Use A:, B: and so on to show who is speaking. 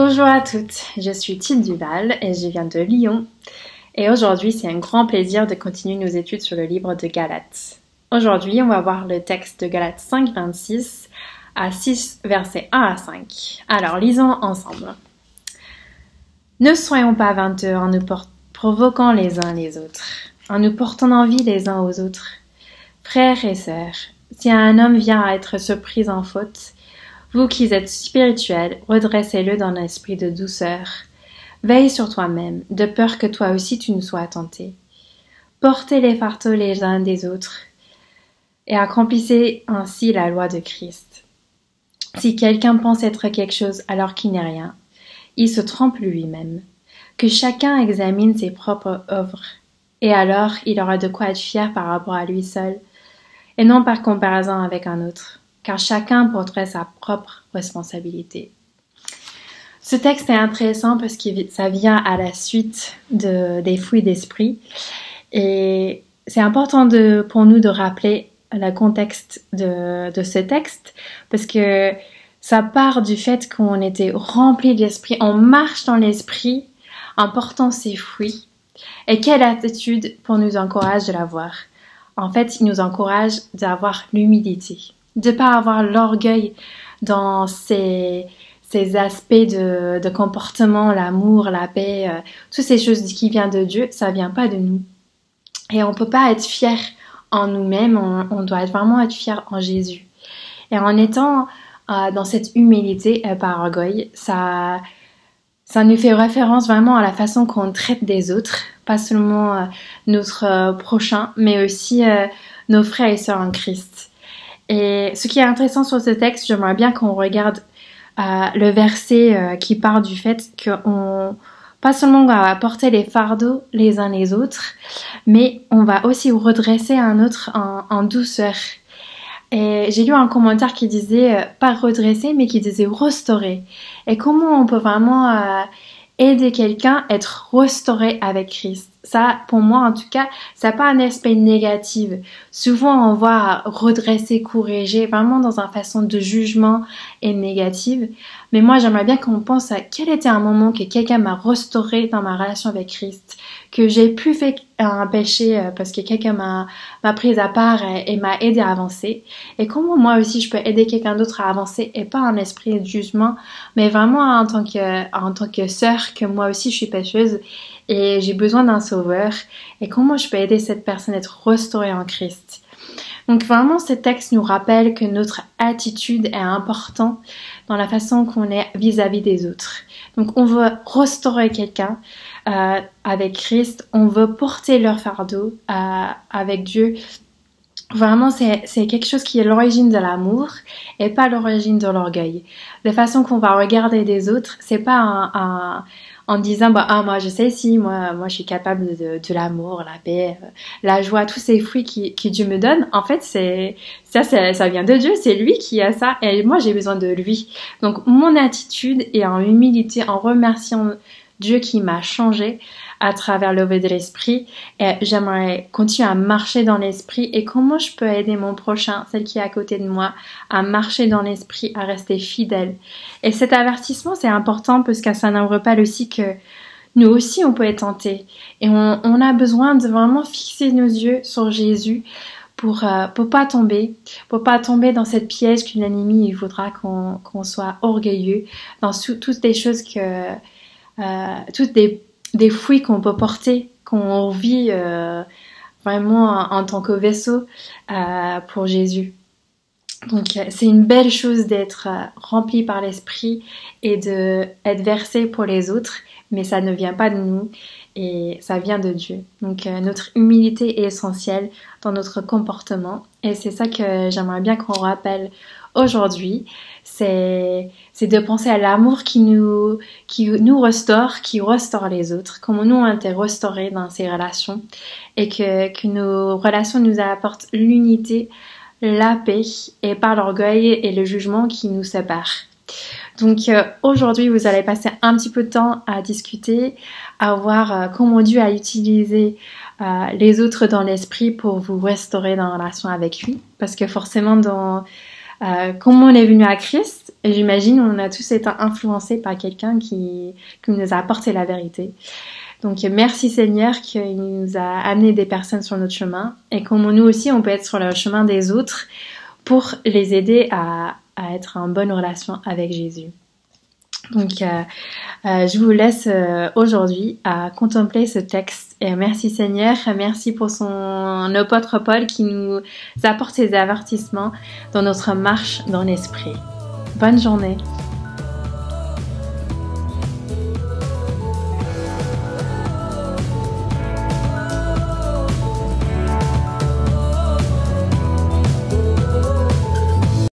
A: Bonjour à toutes, je suis Tine Duval et je viens de Lyon. Et aujourd'hui, c'est un grand plaisir de continuer nos études sur le livre de Galates. Aujourd'hui, on va voir le texte de Galates 5, 26 à 6, versets 1 à 5. Alors, lisons ensemble. Ne soyons pas vainteux en nous provoquant les uns les autres, en nous portant envie les uns aux autres. Frères et sœurs, si un homme vient à être surpris en faute, vous qui êtes spirituels, redressez-le dans l'esprit de douceur. Veille sur toi-même, de peur que toi aussi tu ne sois tenté. Portez les fardeaux les uns des autres, et accomplissez ainsi la loi de Christ. Si quelqu'un pense être quelque chose alors qu'il n'est rien, il se trompe lui-même. Que chacun examine ses propres œuvres, et alors il aura de quoi être fier par rapport à lui seul, et non par comparaison avec un autre. Car chacun porterait sa propre responsabilité. Ce texte est intéressant parce que ça vient à la suite des fruits d'esprit et c'est important pour nous de rappeler le contexte de ce texte parce que ça part du fait qu'on était rempli d'esprit, on marche dans l'esprit en portant ses fruits et quelle attitude pour nous encourage de l'avoir. En fait, il nous encourage d'avoir l'humilité. De ne pas avoir l'orgueil dans ces aspects de comportement, l'amour, la paix, toutes ces choses qui viennent de Dieu, ça vient pas de nous. Et on peut pas être fier en nous-mêmes, on doit vraiment être fier en Jésus. Et en étant dans cette humilité par orgueil, ça nous fait référence vraiment à la façon qu'on traite des autres, pas seulement notre prochain, mais aussi nos frères et sœurs en Christ. Et ce qui est intéressant sur ce texte, j'aimerais bien qu'on regarde le verset qui part du fait qu'on pas seulement va porter les fardeaux les uns les autres, mais on va aussi redresser un autre en douceur. Et j'ai lu un commentaire qui disait pas redresser, mais qui disait restaurer. Et comment on peut vraiment aider quelqu'un à être restauré avec Christ. Ça, pour moi en tout cas, ça n'a pas un aspect négatif. Souvent, on voit redresser, corriger, vraiment dans une façon de jugement et négative. Mais moi, j'aimerais bien qu'on pense à quel était un moment que quelqu'un m'a restauré dans ma relation avec Christ, que j'ai plus fait un péché parce que quelqu'un m'a prise à part et m'a aidé à avancer. Et comment moi aussi je peux aider quelqu'un d'autre à avancer et pas un esprit de jugement, mais vraiment en tant que sœur, que moi aussi je suis pécheuse et j'ai besoin d'un sauveur. Et comment je peux aider cette personne à être restaurée en Christ. Donc vraiment, ce texte nous rappelle que notre attitude est importante dans la façon qu'on est vis-à-vis des autres. Donc on veut restaurer quelqu'un avec Christ, on veut porter leur fardeau avec Dieu. Vraiment, c'est quelque chose qui est l'origine de l'amour et pas l'origine de l'orgueil. La façon qu'on va regarder des autres, c'est pas en disant moi je sais si moi je suis capable de l'amour, la paix, la joie, tous ces fruits qui Dieu me donne. En fait, ça vient de Dieu, c'est lui qui a ça et moi j'ai besoin de lui. Donc mon attitude est en humilité, en remerciant Dieu qui m'a changé à travers l'œuvre de l'esprit et j'aimerais continuer à marcher dans l'esprit et comment je peux aider mon prochain, celle qui est à côté de moi, à marcher dans l'esprit, à rester fidèle. Et cet avertissement c'est important parce que ça n'ouvre pas aussi que nous aussi on peut être tentés et on a besoin de vraiment fixer nos yeux sur Jésus pour pas tomber dans cette piège que l'ennemi il voudra qu'on soit orgueilleux dans toutes les choses toutes des fruits qu'on peut porter, qu'on vit vraiment en tant que vaisseau pour Jésus. Donc c'est une belle chose d'être rempli par l'esprit et d'être versé pour les autres, mais ça ne vient pas de nous et ça vient de Dieu. Donc notre humilité est essentielle dans notre comportement et c'est ça que j'aimerais bien qu'on rappelle aujourd'hui, c'est de penser à l'amour qui nous restaure, qui restaure les autres, comment nous on a été restaurés dans ces relations et que nos relations nous apportent l'unité, la paix et pas l'orgueil et le jugement qui nous séparent. Donc aujourd'hui vous allez passer un petit peu de temps à discuter, à voir comment Dieu a utilisé les autres dans l'esprit pour vous restaurer dans la relation avec lui, parce que forcément comment on est venu à Christ. Et j'imagine on a tous été influencés par quelqu'un qui nous a apporté la vérité. Donc merci Seigneur qu'il nous a amené des personnes sur notre chemin et comment nous aussi on peut être sur le chemin des autres pour les aider à être en bonne relation avec Jésus. Donc je vous laisse aujourd'hui à contempler ce texte et merci Seigneur, merci pour son apôtre Paul qui nous apporte ses avertissements dans notre marche dans l'esprit. Bonne journée.